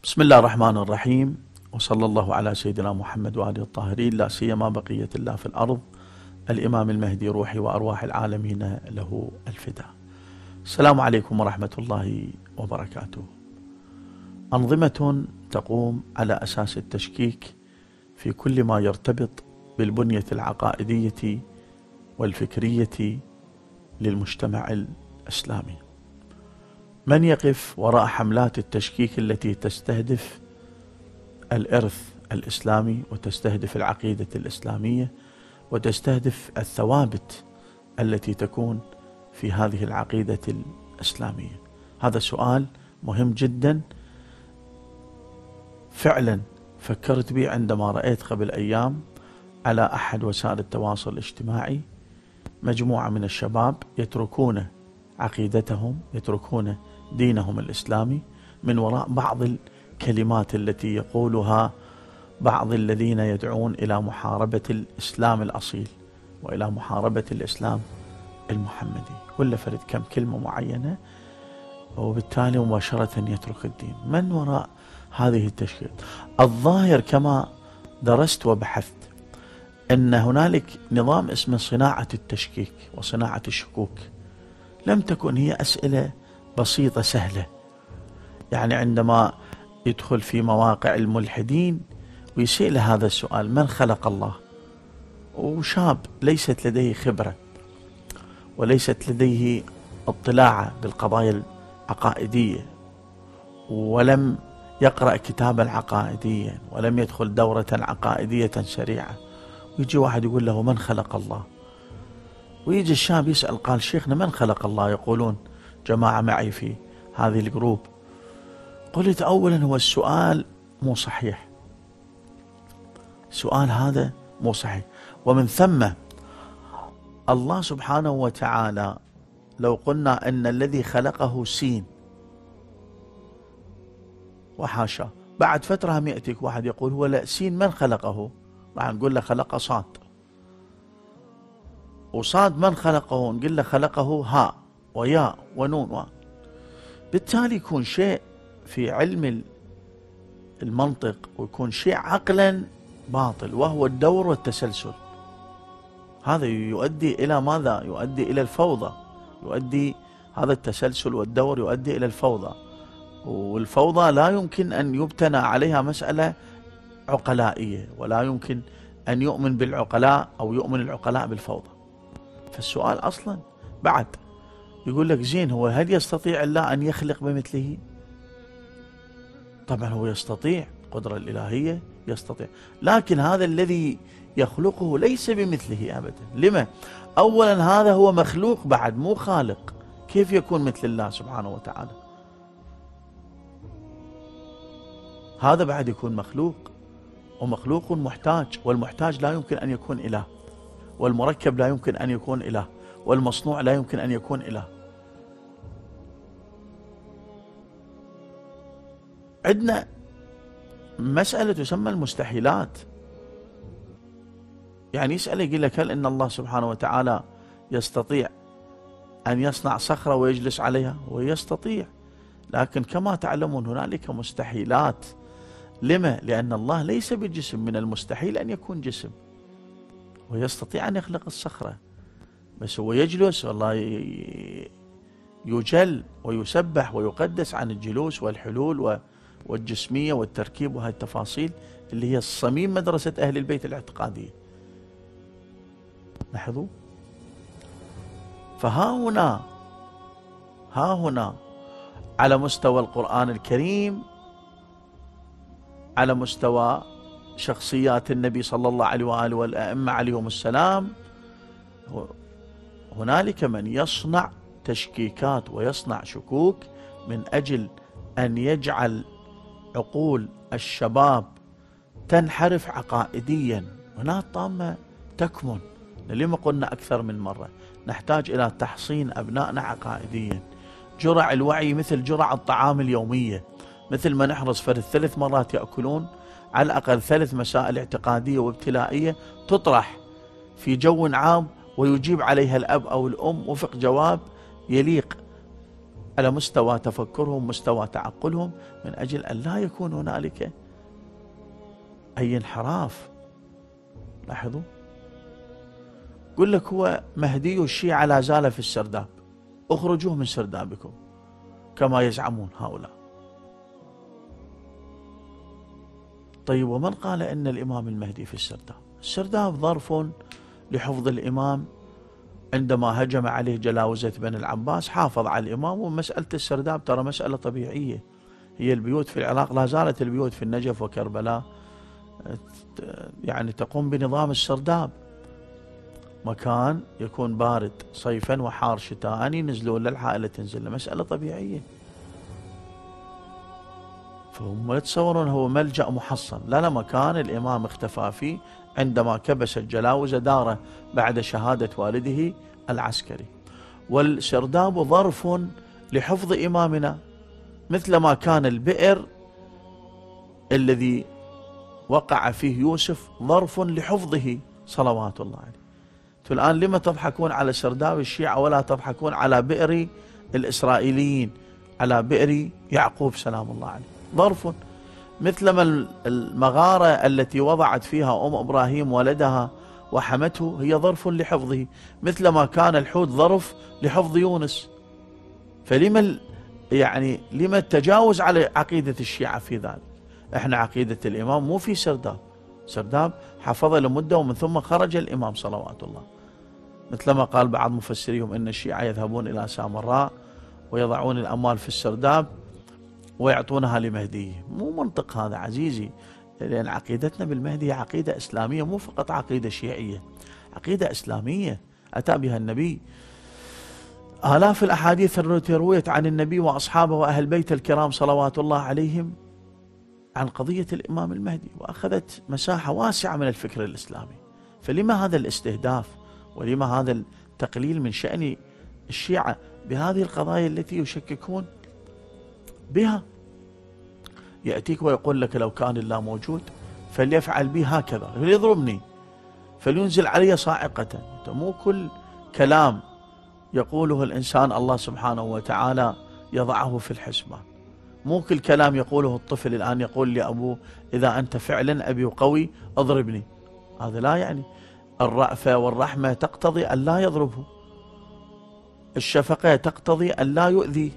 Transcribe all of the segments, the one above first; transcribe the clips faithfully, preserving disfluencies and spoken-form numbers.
بسم الله الرحمن الرحيم، وصلى الله على سيدنا محمد وآله الطاهرين، لا سيما بقية الله في الأرض، الإمام المهدي روحي وأرواح العالمين له الفداء. السلام عليكم ورحمة الله وبركاته. أنظمة تقوم على أساس التشكيك في كل ما يرتبط بالبنية العقائدية والفكرية للمجتمع الإسلامي. من يقف وراء حملات التشكيك التي تستهدف الإرث الإسلامي وتستهدف العقيدة الإسلامية وتستهدف الثوابت التي تكون في هذه العقيدة الإسلامية؟ هذا سؤال مهم جدا. فعلا فكرت به عندما رأيت قبل أيام على أحد وسائل التواصل الاجتماعي مجموعة من الشباب يتركون عقيدتهم، يتركون دينهم الإسلامي من وراء بعض الكلمات التي يقولها بعض الذين يدعون إلى محاربة الإسلام الأصيل وإلى محاربة الإسلام المحمدي. كل فرد كم كلمة معينة وبالتالي مباشرة يترك الدين. من وراء هذه التشكيك؟ الظاهر كما درست وبحثت أن هنالك نظام اسمه صناعة التشكيك وصناعة الشكوك. لم تكن هي أسئلة بسيطة سهلة، يعني عندما يدخل في مواقع الملحدين ويسأل هذا السؤال: من خلق الله؟ وشاب ليست لديه خبرة وليست لديه اطلاع بالقضايا العقائدية ولم يقرأ كتابا عقائديا ولم يدخل دورة عقائدية سريعة، ويجي واحد يقول له: من خلق الله؟ ويجي الشاب يسأل، قال: شيخنا من خلق الله؟ يقولون جماعة معي في هذه الجروب. قلت: أولا هو السؤال مو صحيح، السؤال هذا مو صحيح. ومن ثم الله سبحانه وتعالى لو قلنا أن الذي خلقه سين، وحاشا، بعد فترة هم يأتيك واحد يقول: هو لا، سين من خلقه؟ راح نقول له خلق صاد، وصاد من خلقه؟ نقول له خلقه هاء وياء ونون و. بالتالي يكون شيء في علم المنطق ويكون شيء عقلا باطل، وهو الدور والتسلسل. هذا يؤدي إلى ماذا؟ يؤدي إلى الفوضى، يؤدي هذا التسلسل والدور يؤدي إلى الفوضى، والفوضى لا يمكن أن يبتنى عليها مسألة عقلائية، ولا يمكن أن يؤمن بالعقلاء أو يؤمن العقلاء بالفوضى. فالسؤال أصلا بعد يقول لك: زين، هو هل يستطيع الله أن يخلق بمثله؟ طبعا هو يستطيع، القدرة الإلهية يستطيع، لكن هذا الذي يخلقه ليس بمثله أبدا. لما؟ أولا هذا هو مخلوق بعد، مو خالق. كيف يكون مثل الله سبحانه وتعالى؟ هذا بعد يكون مخلوق، ومخلوق محتاج، والمحتاج لا يمكن أن يكون إله، والمركب لا يمكن أن يكون إله، والمصنوع لا يمكن أن يكون إله. عندنا مسألة تسمى المستحيلات. يعني يسأل يقول لك: هل إن الله سبحانه وتعالى يستطيع أن يصنع صخرة ويجلس عليها؟ ويستطيع، لكن كما تعلمون هنالك مستحيلات. لما؟ لأن الله ليس بجسم، من المستحيل أن يكون جسم، ويستطيع أن يخلق الصخرة، بس هو يجلس، والله يجل ويسبح ويقدس عن الجلوس والحلول والجسمية والتركيب وهذه التفاصيل اللي هي صميم مدرسة أهل البيت الاعتقادية. لاحظوا، فها هنا ها هنا على مستوى القرآن الكريم، على مستوى شخصيات النبي صلى الله عليه وآله والأئمة عليهم السلام، هنالك من يصنع تشكيكات ويصنع شكوك من أجل أن يجعل عقول الشباب تنحرف عقائديا. هنا الطامة تكمن. لما قلنا أكثر من مرة نحتاج إلى تحصين أبنائنا عقائديا. جرع الوعي مثل جرع الطعام اليومية، مثل ما نحرص فرد ثلاث مرات يأكلون، على الأقل ثلاث مسائل اعتقادية وابتلائية تطرح في جو عام ويجيب عليها الأب أو الأم وفق جواب يليق على مستوى تفكرهم، مستوى تعقلهم، من أجل أن لا يكون هنالك أي انحراف. لاحظوا، يقول لك هو مهدي الشيعة لا زال في السرداب، اخرجوه من سردابكم كما يزعمون هؤلاء. طيب، ومن قال أن الإمام المهدي في السرداب؟ السرداب ظرف لحفظ الإمام. عندما هجم عليه جلاوزة بن العباس حافظ على الإمام. ومسألة السرداب ترى مسألة طبيعية، هي البيوت في العراق لا زالت البيوت في النجف وكربلاء يعني تقوم بنظام السرداب، مكان يكون بارد صيفا وحار شتاء، ينزلون للعائلة تنزل، مسألة طبيعية. فهم يتصورون هو ملجأ محصن، لا لا، مكان الإمام اختفى فيه عندما كبس الجلاوزة داره بعد شهادة والده العسكري. والسرداب ظرف لحفظ إمامنا، مثلما كان البئر الذي وقع فيه يوسف ظرف لحفظه صلوات الله عليه. الآن لما تضحكون على سرداب الشيعة ولا تضحكون على بئر الإسرائيليين، على بئر يعقوب سلام الله عليه؟ ظرف مثلما المغارة التي وضعت فيها أم إبراهيم ولدها وحمته هي ظرف لحفظه، مثلما كان الحوت ظرف لحفظ يونس. فلما يعني لما التجاوز على عقيدة الشيعة في ذلك؟ احنا عقيدة الإمام مو في سرداب، سرداب حفظ لمدة ومن ثم خرج الإمام صلوات الله، مثلما قال بعض مفسريهم إن الشيعة يذهبون إلى سامراء ويضعون الأموال في السرداب ويعطونها لمهديه. مو منطق هذا عزيزي، لأن عقيدتنا بالمهدي عقيدة إسلامية، مو فقط عقيدة شيعية، عقيدة إسلامية أتى بها النبي. آلاف الأحاديث التي رويت عن النبي وأصحابه وأهل بيت الكرام صلوات الله عليهم عن قضية الإمام المهدي، وأخذت مساحة واسعة من الفكر الإسلامي. فلما هذا الاستهداف ولما هذا التقليل من شأن الشيعة بهذه القضايا التي يشككون بها؟ يأتيك ويقول لك لو كان الله موجود فليفعل بي هكذا، فليضربني، فلينزل علي صاعقة. مو كل كلام يقوله الإنسان الله سبحانه وتعالى يضعه في الحسبان. مو كل كلام يقوله الطفل الآن يقول لأبوه إذا أنت فعلا أبي قوي اضربني. هذا لا يعني. الرأفة والرحمة تقتضي أن لا يضربه، الشفقة تقتضي أن لا يؤذيه.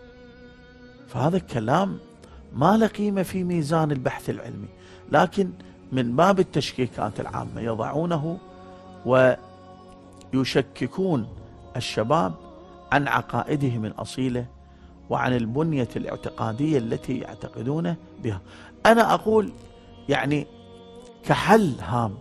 فهذا الكلام ما له قيمة في ميزان البحث العلمي، لكن من باب التشكيكات العامة يضعونه ويشككون الشباب عن عقائدهم الأصيلة وعن البنية الاعتقادية التي يعتقدون بها. أنا أقول يعني كحل هام،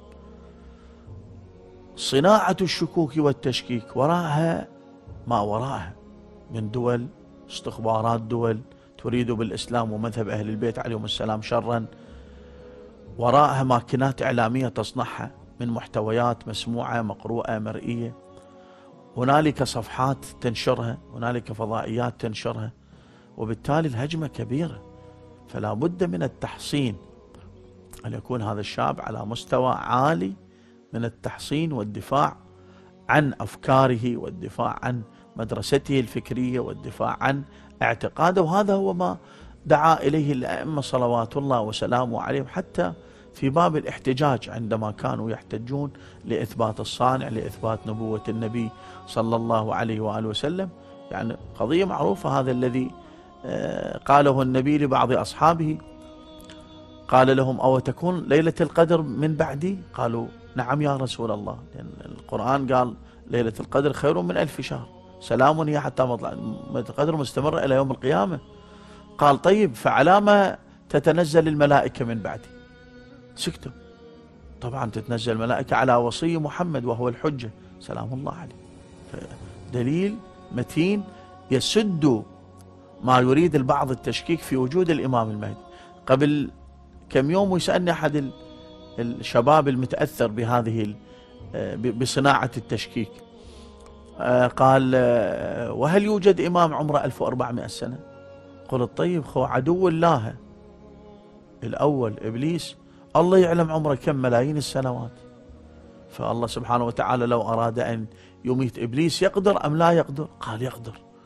صناعة الشكوك والتشكيك وراءها ما وراءها من دول، استخبارات دول تريد بالإسلام ومذهب أهل البيت عليهم السلام شرا، وراءها ماكينات إعلامية تصنعها من محتويات مسموعة مقروءة مرئية، هنالك صفحات تنشرها، هنالك فضائيات تنشرها، وبالتالي الهجمة كبيرة. فلا بد من التحصين، أن يكون هذا الشاب على مستوى عالي من التحصين والدفاع عن أفكاره والدفاع عن مدرسته الفكرية والدفاع عن اعتقاده. وهذا هو ما دعا إليه الأئمة صلوات الله وسلامه عليهم، حتى في باب الاحتجاج عندما كانوا يحتجون لإثبات الصانع، لإثبات نبوة النبي صلى الله عليه وآله وسلم. يعني قضية معروفة، هذا الذي قاله النبي لبعض أصحابه، قال لهم أو تكون ليلة القدر من بعدي؟ قالوا نعم يا رسول الله، لأن القرآن قال ليلة القدر خير من ألف شهر، سلام هي حتى مطلع القدر مستمرة إلى يوم القيامة. قال طيب فعلى ما تتنزل الملائكة من بعدي؟ سكتوا. طبعا تتنزل الملائكة على وصي محمد وهو الحجة سلام الله عليه. دليل متين يسد ما يريد البعض التشكيك في وجود الإمام المهدي. قبل كم يوم ويسألني أحد الشباب المتأثر بهذه بصناعة التشكيك، قال وهل يوجد إمام عمره ألف وأربعمائة سنة؟ قلت طيب خو عدو الله الأول إبليس الله يعلم عمره كم ملايين السنوات، فالله سبحانه وتعالى لو أراد أن يميت إبليس يقدر أم لا يقدر؟ قال يقدر.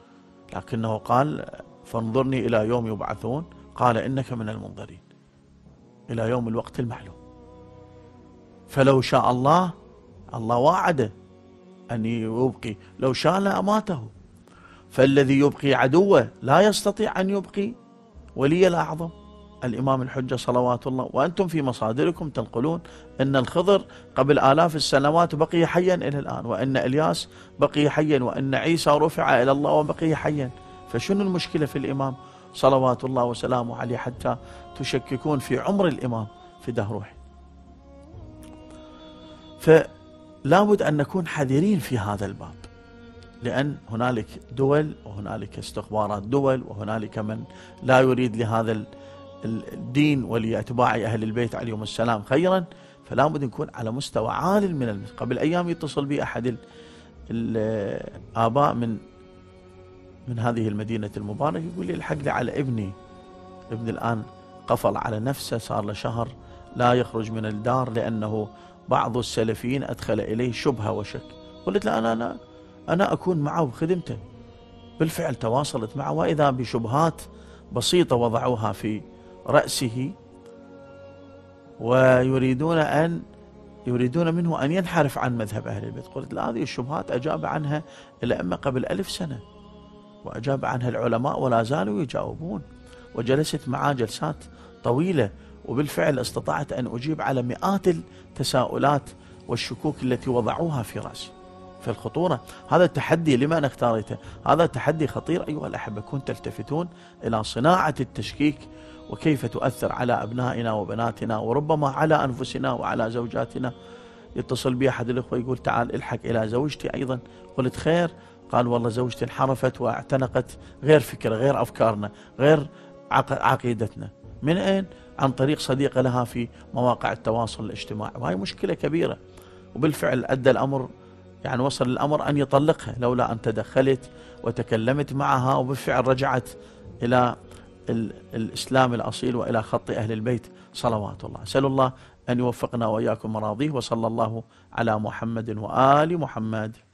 لكنه قال فانظرني إلى يوم يبعثون، قال إنك من المنظرين إلى يوم الوقت المعلوم. فلو شاء الله، الله وعده أن يبقي، لو شاء لأماته. فالذي يبقي عدوه لا يستطيع أن يبقي ولي الأعظم الإمام الحجة صلوات الله. وأنتم في مصادركم تنقلون أن الخضر قبل آلاف السنوات بقي حيا إلى الآن، وأن إلياس بقي حيا، وأن عيسى رفع إلى الله وبقي حيا. فشنو المشكلة في الإمام صلوات الله وسلامه عليه حتى تشككون في عمر الإمام فداه روحي؟ فلا بد أن نكون حذرين في هذا الباب، لأن هنالك دول وهنالك استخبارات دول، وهنالك من لا يريد لهذا الدين ولأتباع أهل البيت عليهم السلام خيرا. فلا بد نكون على مستوى عال من المس... قبل أيام يتصل بي أحد الآباء من من هذه المدينة المباركة، يقول لي الحق لي على ابني، ابني الآن قفل على نفسه، صار له شهر لا يخرج من الدار لأنه بعض السلفيين أدخل إليه شبهة وشك. قلت له أنا أنا أنا أكون معه بخدمته. بالفعل تواصلت معه، وإذا بشبهات بسيطة وضعوها في رأسه ويريدون أن يريدون منه أن ينحرف عن مذهب أهل البيت. قلت له هذه الشبهات أجاب عنها الأئمة قبل ألف سنة، وأجاب عنها العلماء ولا زالوا يجاوبون، وجلست معاه جلسات طويلة، وبالفعل استطعت أن أجيب على مئات التساؤلات والشكوك التي وضعوها في رأسي. في الخطورة هذا التحدي لمن اختارته، هذا تحدي خطير أيها الأحبة. كنت تلتفتون إلى صناعة التشكيك وكيف تؤثر على أبنائنا وبناتنا، وربما على أنفسنا وعلى زوجاتنا. يتصل بي أحد الأخوة يقول تعال الحق إلى زوجتي أيضا. قلت خير؟ قال والله زوجتي انحرفت واعتنقت غير فكرة، غير أفكارنا، غير عقيدتنا. من أين؟ عن طريق صديقة لها في مواقع التواصل الاجتماعي، وهي مشكلة كبيرة. وبالفعل أدى الأمر، يعني وصل الأمر أن يطلقها لولا أن تدخلت وتكلمت معها، وبالفعل رجعت إلى الإسلام الأصيل وإلى خط أهل البيت صلوات الله. أسأل الله أن يوفقنا وإياكم مراضيه، وصلى الله على محمد وآل محمد.